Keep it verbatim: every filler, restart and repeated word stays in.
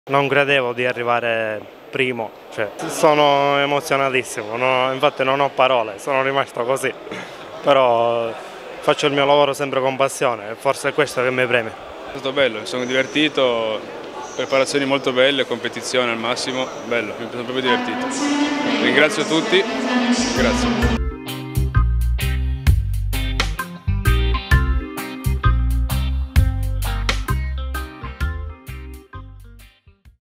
Non credevo di arrivare primo, cioè, sono emozionatissimo, no? Infatti non ho parole, sono rimasto così, però faccio il mio lavoro sempre con passione e forse è questo che mi preme. È stato bello, mi sono divertito, preparazioni molto belle, competizione al massimo, bello, mi sono proprio divertito. Ringrazio tutti, grazie.